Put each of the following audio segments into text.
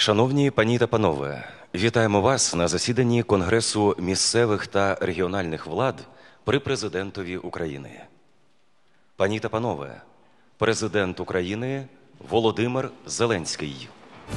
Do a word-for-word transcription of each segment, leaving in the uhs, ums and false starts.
Шановні пані та панове, вітаємо вас на засіданні Конгресу місцевих та регіональних влад при Президентові України. Пані та панове, Президент України Володимир Зеленський.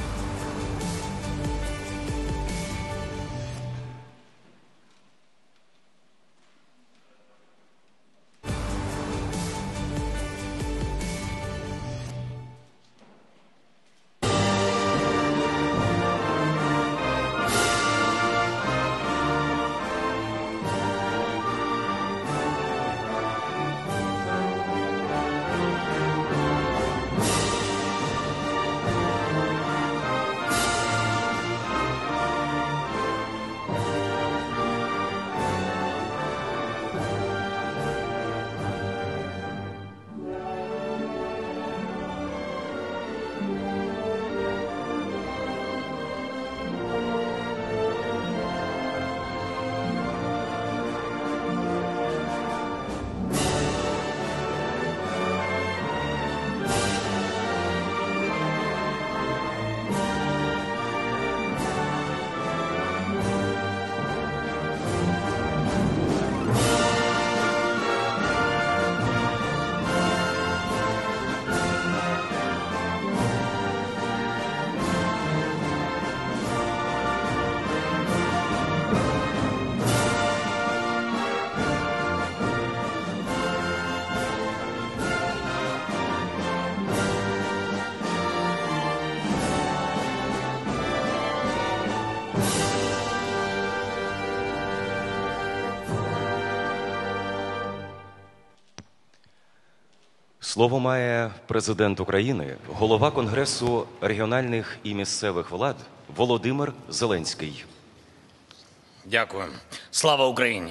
Слово має Президент України, голова Конгресу регіональних і місцевих влад Володимир Зеленський. Дякую. Слава Україні!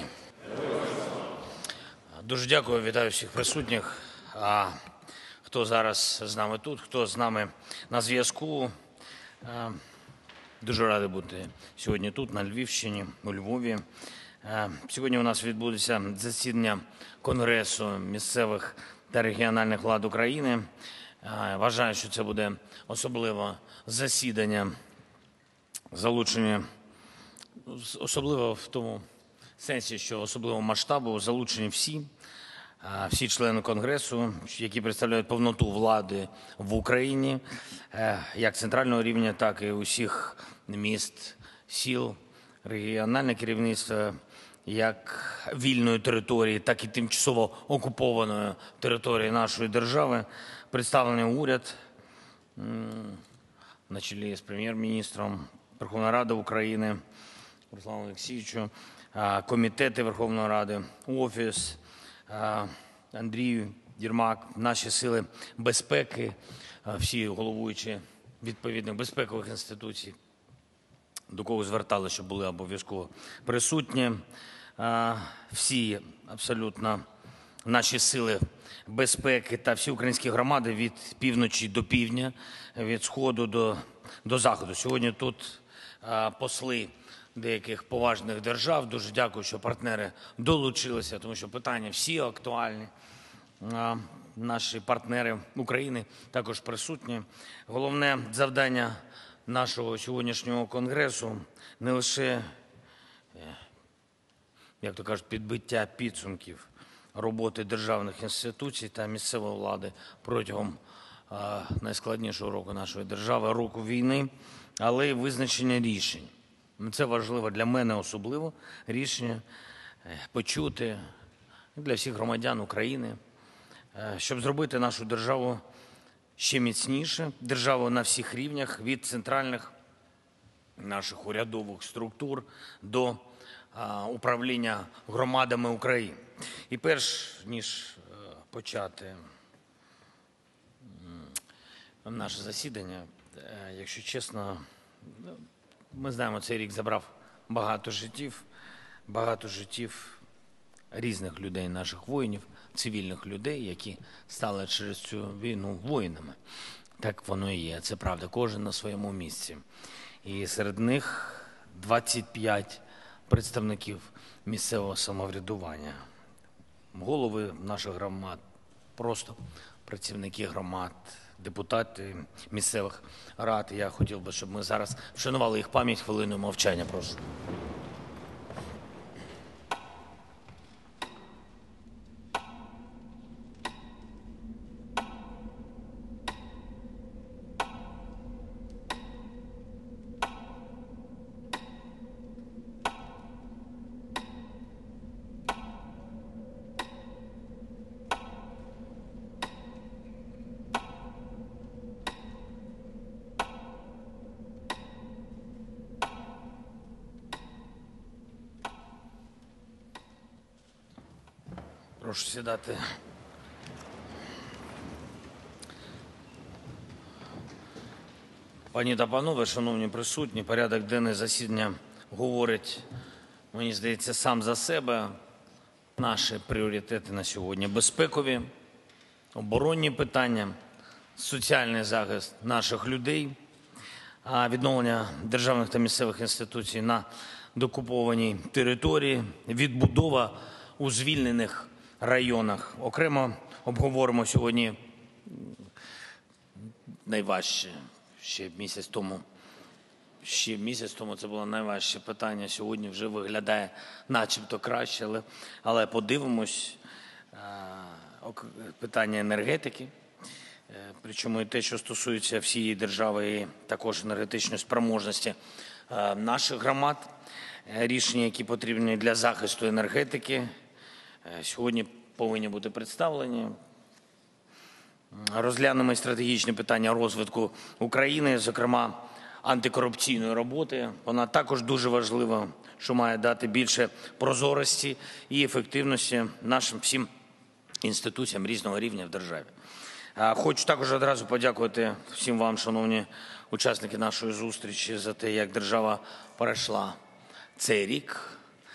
Дуже дякую, вітаю всіх присутніх. А хто зараз з нами тут, хто з нами на зв'язку. Дуже радий бути сьогодні тут, на Львівщині, у Львові. Сьогодні у нас відбудеться засідання Конгресу місцевих та регіональних влад України. Вважаю, що це буде особливе засідання, залучення, особливо в тому сенсі, що особливого масштабу залучені всі, всі члени Конгресу, які представляють повноту влади в Україні, як центрального рівня, так і усіх міст, сіл, регіональне керівництво, як вільної території, так і тимчасово окупованої території нашої держави. Представлений уряд на чолі з прем'єр-міністром, Верховна Рада України Русланом Олексійовичем, комітети Верховної Ради, Офіс, Андрій Єрмак, наші сили безпеки, всі головуючі відповідних безпекових інституцій, до кого звертали, щоб були обов'язково присутні. Всі абсолютно наші сили безпеки та всі українські громади від півночі до півдня, від сходу до, до заходу. Сьогодні тут посли деяких поважних держав. Дуже дякую, що партнери долучилися, тому що питання всі актуальні. Наші партнери України також присутні. Головне завдання нашого сьогоднішнього конгресу не лише, як то кажуть, підбиття підсумків роботи державних інституцій та місцевої влади протягом а, найскладнішого року нашої держави, року війни, але й визначення рішень. Це важливо для мене особливо, рішення почути для всіх громадян України, щоб зробити нашу державу ще міцніше, державу на всіх рівнях, від центральних наших урядових структур до управління громадами України. І перш ніж почати наше засідання, якщо чесно, ми знаємо, цей рік забрав багато життів, багато життів різних людей, наших воїнів, цивільних людей, які стали через цю війну воїнами. Так воно і є, це правда, кожен на своєму місці. І серед них двадцять п'ять представників місцевого самоврядування, голови наших громад, просто працівники громад, депутати місцевих рад. Я хотів би, щоб ми зараз вшанували їх пам'ять хвилиною мовчання. Прошу. Прошу сідати. Пані та панове, шановні присутні, порядок денний засідання говорить, мені здається, сам за себе. Наші пріоритети на сьогодні – безпекові, оборонні питання, соціальний захист наших людей, відновлення державних та місцевих інституцій на деокупованій території, відбудова у звільнених районах. Окремо обговоримо сьогодні найважче. Ще місяць тому, ще місяць тому це було найважче питання. Сьогодні вже виглядає начебто краще, але, але подивимось. Питання енергетики, причому і те, що стосується всієї держави, і також енергетичної спроможності наших громад, рішення, які потрібні для захисту енергетики, сьогодні повинні бути представлені. Розглянемо стратегічні питання розвитку України, зокрема антикорупційної роботи. Вона також дуже важлива, що має дати більше прозорості і ефективності нашим всім інституціям різного рівня в державі. Хочу також одразу подякувати всім вам, шановні учасники нашої зустрічі, за те, як держава перейшла цей рік,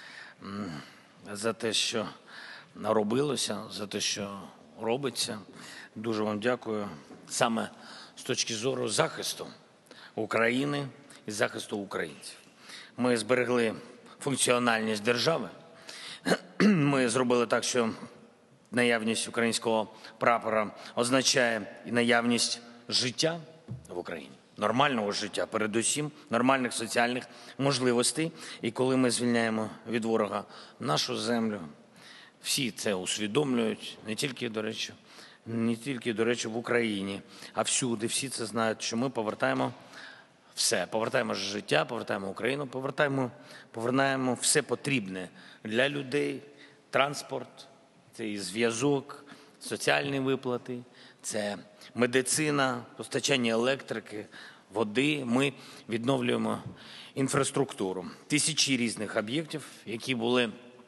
за те, що робилося, за те, що робиться. Дуже вам дякую саме з точки зору захисту України і захисту українців. Ми зберегли функціональність держави. Ми зробили так, що наявність українського прапора означає і наявність життя в Україні. Нормального життя, передусім, нормальних соціальних можливостей. І коли ми звільняємо від ворога нашу землю, всі це усвідомлюють, не тільки, до речі, не тільки, до речі, в Україні, а всюди. Всі це знають, що ми повертаємо все. Повертаємо життя, повертаємо Україну, повертаємо, повертаємо все потрібне для людей. Транспорт, це і зв'язок, соціальні виплати, це медицина, постачання електрики, води. Ми відновлюємо інфраструктуру. Тисячі різних об'єктів, які були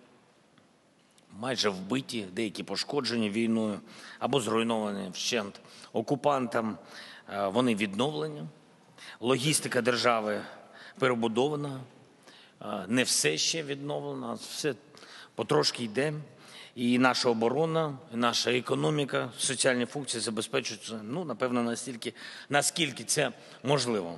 майже вбиті, деякі пошкоджені війною або зруйновані вщент окупантам, вони відновлені. Логістика держави перебудована, не все ще відновлено, все потрошки йде. І наша оборона, і наша економіка, соціальні функції забезпечуються, ну, напевно, настільки, наскільки це можливо.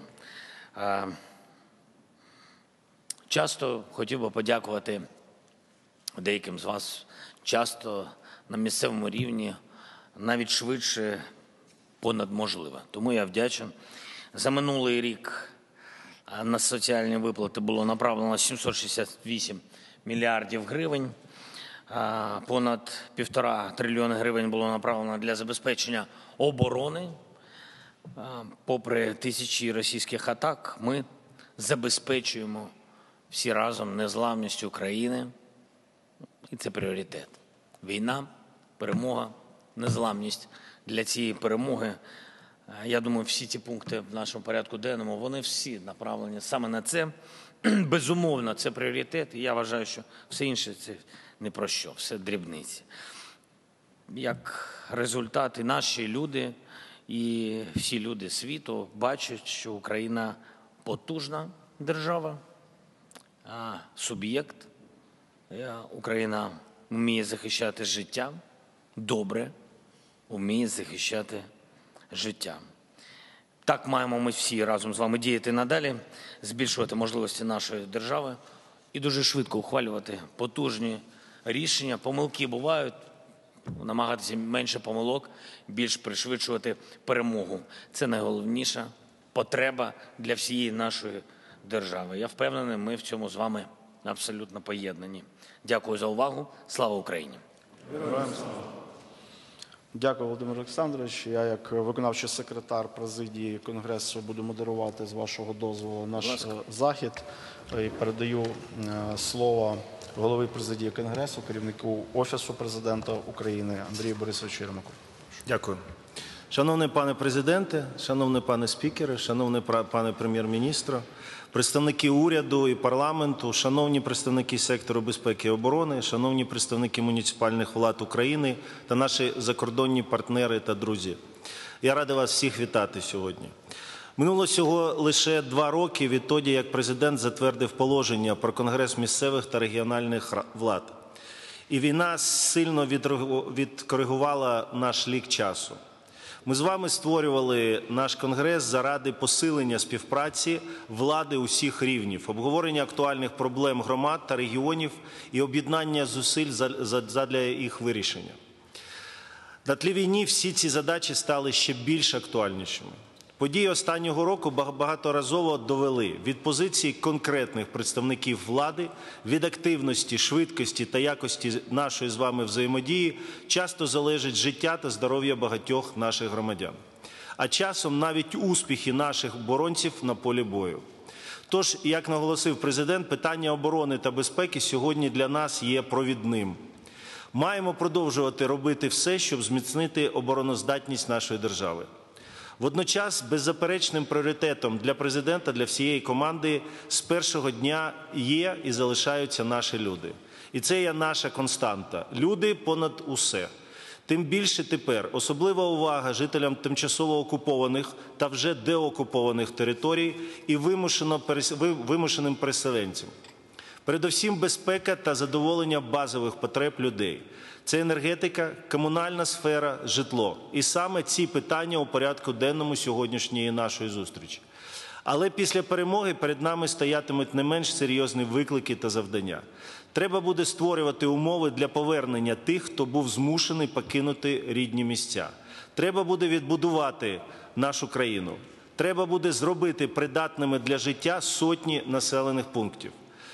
Часто хотів би подякувати деяким з вас, часто на місцевому рівні, навіть швидше, понад можливе. Тому я вдячен. За минулий рік на соціальні виплати було направлено сімсот шістдесят вісім мільярдів гривень. Понад півтора трильйони гривень було направлено для забезпечення оборони. Попри тисячі російських атак, ми забезпечуємо всі разом незламність України. І це пріоритет. Війна, перемога, незламність. Для цієї перемоги, я думаю, всі ці пункти в нашому порядку денному, вони всі направлені саме на це. Безумовно, це пріоритет. І я вважаю, що все інше – це не про що, все дрібниці. Як результат, і наші люди, і всі люди світу бачать, що Україна потужна держава, суб'єкт. Україна вміє захищати життя, добре вміє захищати життя. Так маємо ми всі разом з вами діяти надалі, збільшувати можливості нашої держави і дуже швидко ухвалювати потужні рішення. Помилки бувають, намагатися менше помилок, більш пришвидшувати перемогу. Це найголовніша потреба для всієї нашої держави. Я впевнений, ми в цьому з вами абсолютно поєднані. Дякую за увагу. Слава Україні! Героям слава! Дякую, Володимир Олександрович. Я, як виконавчий секретар президії Конгресу, буду модерувати, з вашого дозволу, наш захід. І передаю слово голові президії Конгресу, керівнику Офісу Президента України Андрію Борисовичу Єрмаку. Дякую. Шановний пане президенте, шановний пане спікере, шановний пане прем'єр-міністре, представники уряду і парламенту, шановні представники сектору безпеки і оборони, шановні представники муніципальних влад України та наші закордонні партнери та друзі. Я радий вас всіх вітати сьогодні. Минуло всього лише два роки відтоді, як президент затвердив положення про Конгрес місцевих та регіональних влад. І війна сильно відкоригувала наш лік часу. Ми з вами створювали наш Конгрес заради посилення співпраці влади усіх рівнів, обговорення актуальних проблем громад та регіонів і об'єднання зусиль задля їх вирішення. На тлі війни всі ці задачі стали ще більш актуальнішими. Події останнього року багаторазово довели: від позиції конкретних представників влади, від активності, швидкості та якості нашої з вами взаємодії часто залежить життя та здоров'я багатьох наших громадян. А часом навіть успіхи наших оборонців на полі бою. Тож, як наголосив президент, питання оборони та безпеки сьогодні для нас є провідним. Маємо продовжувати робити все, щоб зміцнити обороноздатність нашої держави. Водночас, беззаперечним пріоритетом для президента, для всієї команди з першого дня є і залишаються наші люди. І це є наша константа. Люди понад усе. Тим більше тепер особлива увага жителям тимчасово окупованих та вже деокупованих територій і вимушеним переселенцям. Передусім безпека та задоволення базових потреб людей. Це енергетика, комунальна сфера, житло. І саме ці питання у порядку денному сьогоднішньої нашої зустрічі. Але після перемоги перед нами стоятимуть не менш серйозні виклики та завдання. Треба буде створювати умови для повернення тих, хто був змушений покинути рідні місця. Треба буде відбудувати нашу країну. Треба буде зробити придатними для життя сотні населених пунктів.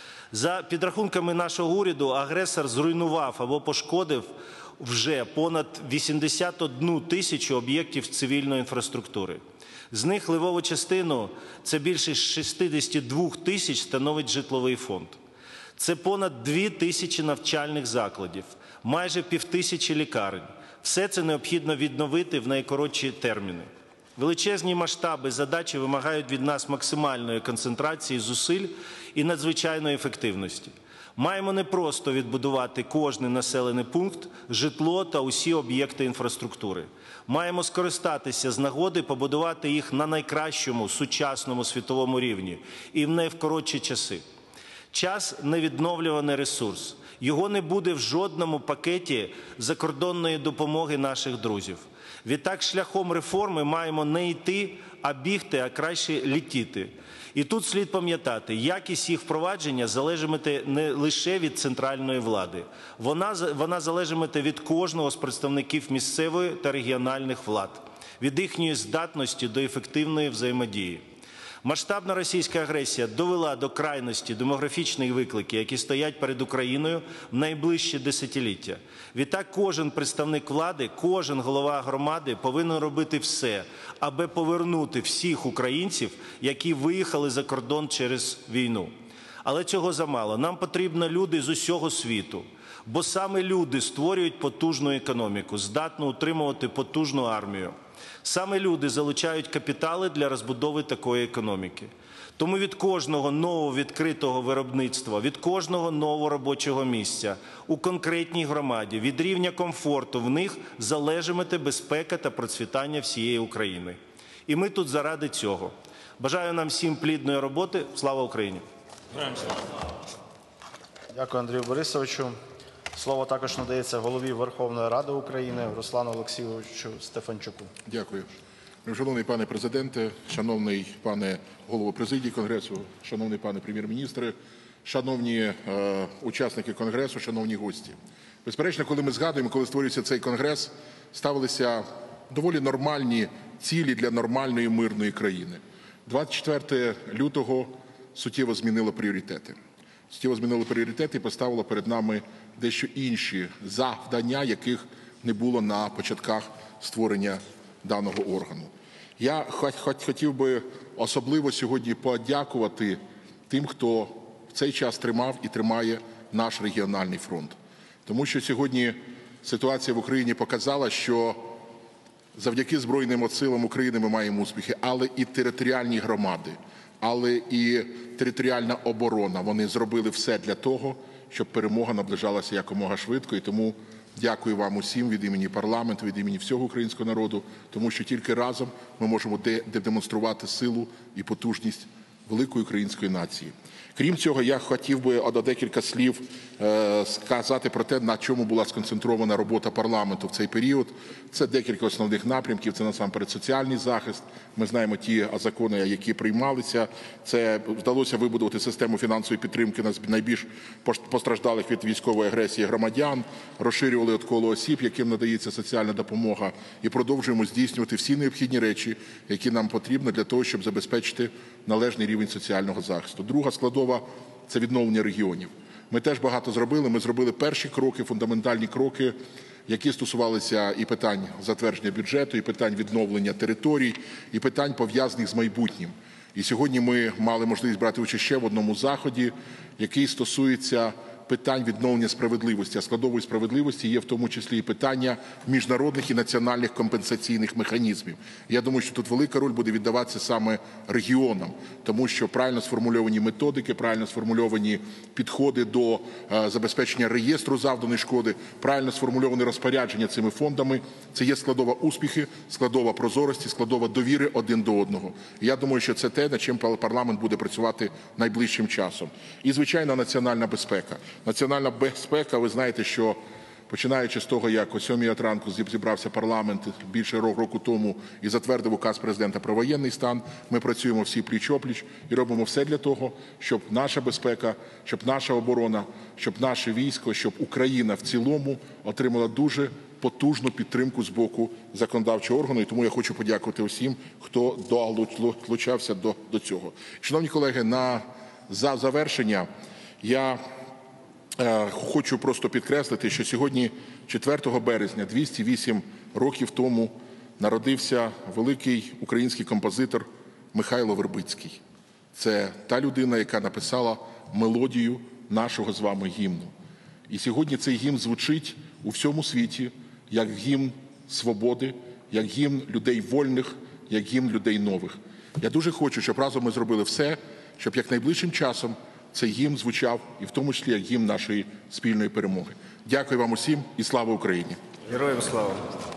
За підрахунками нашого уряду, агресор зруйнував або пошкодив вже понад вісімдесят одну тисячу об'єктів цивільної інфраструктури. З них левову частину, це більше шістдесят два тисяч, становить житловий фонд. Це понад дві тисячі навчальних закладів, майже півтисячі лікарень. Все це необхідно відновити в найкоротші терміни. Величезні масштаби задачі вимагають від нас максимальної концентрації зусиль і надзвичайної ефективності. Маємо не просто відбудувати кожний населений пункт, житло та усі об'єкти інфраструктури. Маємо скористатися з нагоди побудувати їх на найкращому сучасному світовому рівні і в найкоротші часи. Час – невідновлюваний ресурс. Його не буде в жодному пакеті закордонної допомоги наших друзів. Відтак, шляхом реформи маємо не йти, а бігти, а краще літіти. І тут слід пам'ятати, якість їх впровадження залежатиме не лише від центральної влади. Вона, вона залежатиме від кожного з представників місцевої та регіональних влад, від їхньої здатності до ефективної взаємодії. Масштабна російська агресія довела до крайності демографічні виклики, які стоять перед Україною в найближчі десятиліття. Відтак кожен представник влади, кожен голова громади повинен робити все, аби повернути всіх українців, які виїхали за кордон через війну. Але цього замало. Нам потрібні люди з усього світу. Бо саме люди створюють потужну економіку, здатну утримувати потужну армію. Саме люди залучають капітали для розбудови такої економіки. Тому від кожного нового відкритого виробництва, від кожного нового робочого місця у конкретній громаді, від рівня комфорту в них залежатиме безпека та процвітання всієї України. І ми тут заради цього. Бажаю нам всім плідної роботи. Слава Україні! Дякую, Андрію Борисовичу. Слово також надається голові Верховної Ради України Руслану Олексійовичу Стефанчуку. Дякую. Шановний пане президенте, шановний пане голово президії Конгресу, шановний пане прем'єр-міністре, шановні е, учасники Конгресу, шановні гості. Безперечно, коли ми згадуємо, коли створюється цей Конгрес, ставилися доволі нормальні цілі для нормальної мирної країни. двадцять четвертого лютого суттєво змінило пріоритети. Суттєво змінило пріоритети і поставило перед нами дещо інші завдання, яких не було на початках створення даного органу. Я хотів би особливо сьогодні подякувати тим, хто в цей час тримав і тримає наш регіональний фронт. Тому що сьогодні ситуація в Україні показала, що завдяки Збройним силам України ми маємо успіхи, але і територіальні громади, але і територіальна оборона, вони зробили все для того, щоб перемога наближалася якомога швидко. І тому дякую вам усім від імені парламенту, від імені всього українського народу, тому що тільки разом ми можемо демонструвати силу і потужність великої української нації. Крім цього, я хотів би до декілька слів е, сказати про те, на чому була сконцентрована робота парламенту в цей період. Це декілька основних напрямків, це насамперед соціальний захист. Ми знаємо ті закони, які приймалися. Це вдалося вибудувати систему фінансової підтримки найбільш постраждалих від військової агресії громадян, розширювали коло осіб, яким надається соціальна допомога, і продовжуємо здійснювати всі необхідні речі, які нам потрібно для того, щоб забезпечити належний рівень соціального захисту. Друга складова – це відновлення регіонів. Ми теж багато зробили. Ми зробили перші кроки, фундаментальні кроки, які стосувалися і питань затвердження бюджету, і питань відновлення територій, і питань, пов'язаних з майбутнім. І сьогодні ми мали можливість брати участь ще в одному заході, який стосується питань відновлення справедливості. А складовою справедливості є в тому числі і питання міжнародних і національних компенсаційних механізмів. Я думаю, що тут велика роль буде віддаватися саме регіонам, тому що правильно сформульовані методики, правильно сформульовані підходи до е, забезпечення реєстру завданої шкоди, правильно сформульовані розпорядження цими фондами – це є складова успіхи, складова прозорості, складова довіри один до одного. І я думаю, що це те, над чим парламент буде працювати найближчим часом. І, звичайно, національна безпека. Національна безпека, ви знаєте, що починаючи з того, як о сьомій ранку зібрався парламент більше року тому і затвердив указ президента про воєнний стан, ми працюємо всі пліч-опліч і робимо все для того, щоб наша безпека, щоб наша оборона, щоб наше військо, щоб Україна в цілому отримала дуже потужну підтримку з боку законодавчого органу. І тому я хочу подякувати усім, хто долучався до, до цього. Шановні колеги, на за завершення я хочу просто підкреслити, що сьогодні, четвертого березня, двісті вісім років тому, народився великий український композитор Михайло Вербицький. Це та людина, яка написала мелодію нашого з вами гімну. І сьогодні цей гімн звучить у всьому світі як гімн свободи, як гімн людей вольних, як гімн людей нових. Я дуже хочу, щоб разом ми зробили все, щоб якнайближчим часом цей гімн звучав, і в тому числі як гімн нашої спільної перемоги. Дякую вам усім і слава Україні! Героям слава!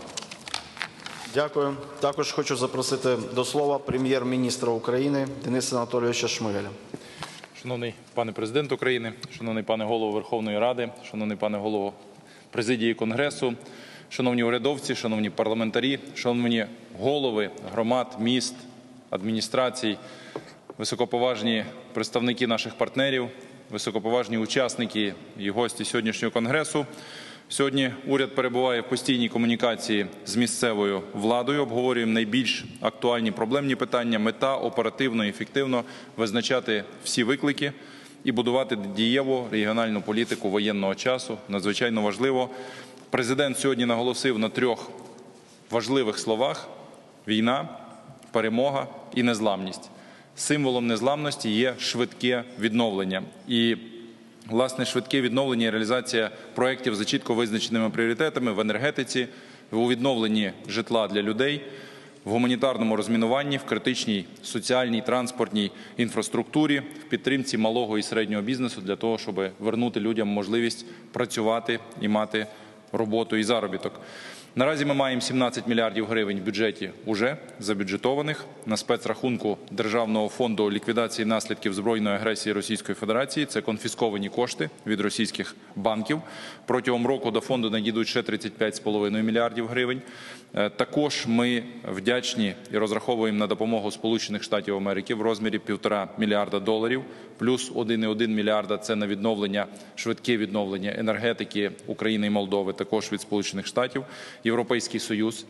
Дякую. Також хочу запросити до слова прем'єр-міністра України Дениса Анатолійовича Шмигаля. Шановний пане президент України, шановний пане голово Верховної Ради, шановний пане голово президії Конгресу, шановні урядовці, шановні парламентарі, шановні голови громад, міст, адміністрацій, високоповажні представники наших партнерів, високоповажні учасники і гості сьогоднішнього Конгресу. Сьогодні уряд перебуває в постійній комунікації з місцевою владою, обговорюємо найбільш актуальні проблемні питання, мета оперативно і ефективно визначати всі виклики і будувати дієву регіональну політику воєнного часу. Надзвичайно важливо. Президент сьогодні наголосив на трьох важливих словах – війна, перемога і незламність. Символом незламності є швидке відновлення. І, власне, швидке відновлення і реалізація проєктів за чітко визначеними пріоритетами в енергетиці, у відновленні житла для людей, в гуманітарному розмінуванні, в критичній соціальній, транспортній інфраструктурі, в підтримці малого і середнього бізнесу для того, щоб вернути людям можливість працювати і мати роботу і заробіток. Наразі ми маємо сімнадцять мільярдів гривень в бюджеті уже забюджетованих на спецрахунку Державного фонду ліквідації наслідків збройної агресії Російської Федерації. Це конфісковані кошти від російських банків. Протягом року до фонду надійдуть ще тридцять п'ять з половиною мільярдів гривень. Також ми вдячні і розраховуємо на допомогу Сполучених Штатів Америки в розмірі півтора мільярда доларів плюс один цілих один мільярда – це на відновлення, швидке відновлення енергетики України і Молдови, також від Сполучених Штатів. Європейський Союз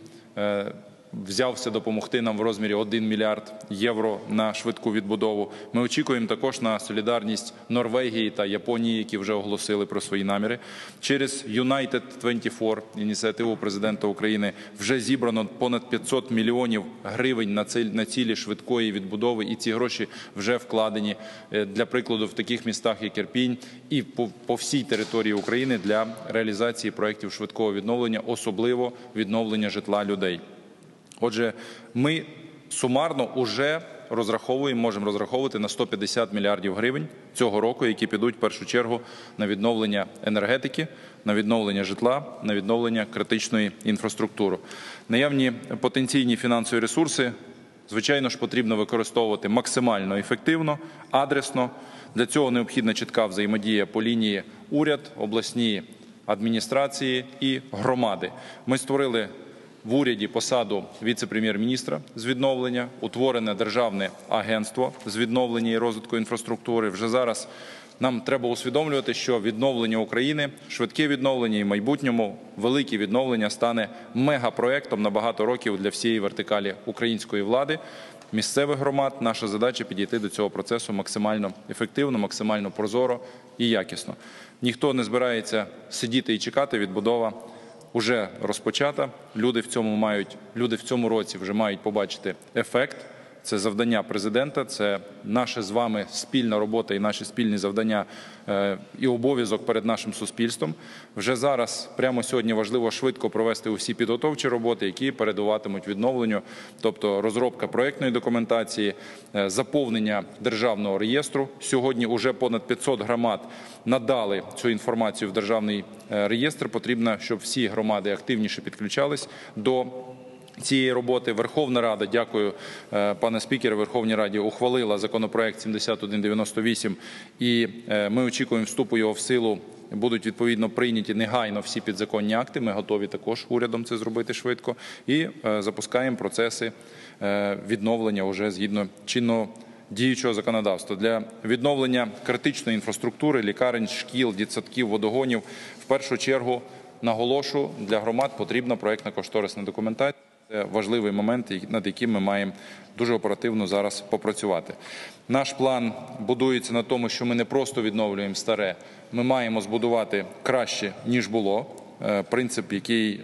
взявся допомогти нам в розмірі один мільярд євро на швидку відбудову. Ми очікуємо також на солідарність Норвегії та Японії, які вже оголосили про свої наміри. Через Юнайтед двадцять чотири, ініціативу президента України, вже зібрано понад п'ятсот мільйонів гривень на цілі швидкої відбудови, і ці гроші вже вкладені, для прикладу, в таких містах, як Ірпінь, і по, по всій території України для реалізації проєктів швидкого відновлення, особливо відновлення житла людей. Отже, ми сумарно вже розраховуємо, можемо розраховувати на сто п'ятдесят мільярдів гривень цього року, які підуть в першу чергу на відновлення енергетики, на відновлення житла, на відновлення критичної інфраструктури. Наявні потенційні фінансові ресурси, звичайно ж, потрібно використовувати максимально ефективно, адресно. Для цього необхідна чітка взаємодія по лінії уряд, обласні адміністрації і громади. Ми створили в уряді посаду віце-прем'єр-міністра з відновлення, утворене державне агентство з відновлення і розвитку інфраструктури. Вже зараз нам треба усвідомлювати, що відновлення України, швидке відновлення і в майбутньому велике відновлення стане мегапроектом на багато років для всієї вертикалі української влади, місцевих громад. Наша задача – підійти до цього процесу максимально ефективно, максимально прозоро і якісно. Ніхто не збирається сидіти і чекати, відбудова уже розпочата. Люди в цьому мають, люди в цьому році вже мають побачити ефект. Це завдання президента, це наша з вами спільна робота і наші спільні завдання е, і обов'язок перед нашим суспільством. Вже зараз, прямо сьогодні, важливо швидко провести усі підготовчі роботи, які передуватимуть відновленню, тобто розробка проєктної документації, е, заповнення державного реєстру. Сьогодні вже понад п'ятсот громад надали цю інформацію в державний е, реєстр. Потрібно, щоб всі громади активніше підключались до цієї роботи. Верховна Рада, дякую, пане спікере, Верховній Раді ухвалила законопроект сімдесят один дев'яносто вісім, і ми очікуємо вступу його в силу. Будуть відповідно прийняті негайно всі підзаконні акти. Ми готові також урядом це зробити швидко. І запускаємо процеси відновлення уже згідно чинного діючого законодавства. Для відновлення критичної інфраструктури, лікарень, шкіл, дитсадків, водогонів, в першу чергу, наголошу, для громад потрібна проєктно-кошторисна документація. Це важливий момент, над яким ми маємо дуже оперативно зараз попрацювати. Наш план будується на тому, що ми не просто відновлюємо старе, ми маємо збудувати краще, ніж було. Принцип, який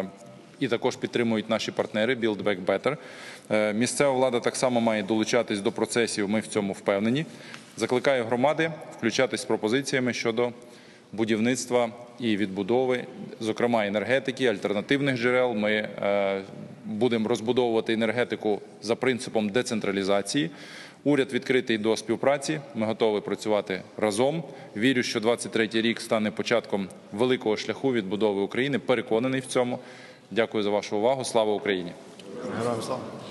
і також підтримують наші партнери Build Back Better. Місцева влада так само має долучатись до процесів, ми в цьому впевнені. Закликаю громади включатись з пропозиціями щодо будівництва і відбудови, зокрема енергетики, альтернативних джерел. Ми е, будемо розбудовувати енергетику за принципом децентралізації. Уряд відкритий до співпраці, ми готові працювати разом. Вірю, що двадцять третій рік стане початком великого шляху відбудови України. Переконаний в цьому. Дякую за вашу увагу. Слава Україні! Героям слава!